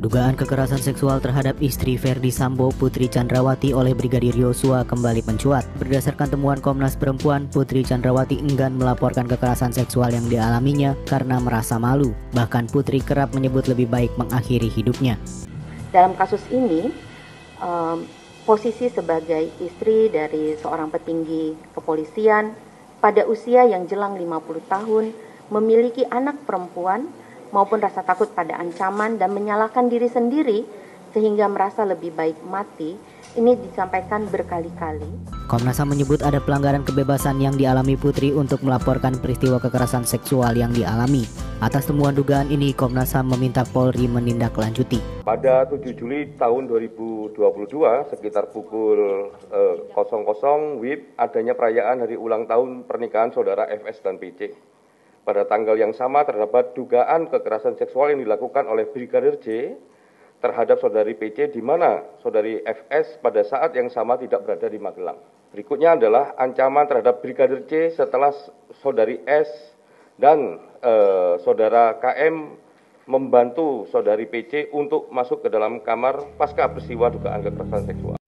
Dugaan kekerasan seksual terhadap istri Verdi Sambo, Putri Chandrawati oleh Brigadir Yosua kembali mencuat. Berdasarkan temuan Komnas Perempuan, Putri Chandrawati enggan melaporkan kekerasan seksual yang dialaminya karena merasa malu. Bahkan Putri kerap menyebut lebih baik mengakhiri hidupnya. Dalam kasus ini, posisi sebagai istri dari seorang petinggi kepolisian pada usia yang jelang 50 tahun, memiliki anak perempuan, maupun rasa takut pada ancaman dan menyalahkan diri sendiri sehingga merasa lebih baik mati, ini disampaikan berkali-kali. Komnas HAM menyebut ada pelanggaran kebebasan yang dialami Putri untuk melaporkan peristiwa kekerasan seksual yang dialami. Atas temuan dugaan ini, Komnas HAM meminta Polri menindaklanjuti. Pada 7 Juli tahun 2022, sekitar pukul 00 WIB, adanya perayaan hari ulang tahun pernikahan saudara FS dan PC. Pada tanggal yang sama terdapat dugaan kekerasan seksual yang dilakukan oleh Brigadir J terhadap saudari PC, di mana saudari FS pada saat yang sama tidak berada di Magelang. Berikutnya adalah ancaman terhadap Brigadir C setelah saudari S dan saudara KM membantu saudari PC untuk masuk ke dalam kamar pasca peristiwa dugaan kekerasan seksual.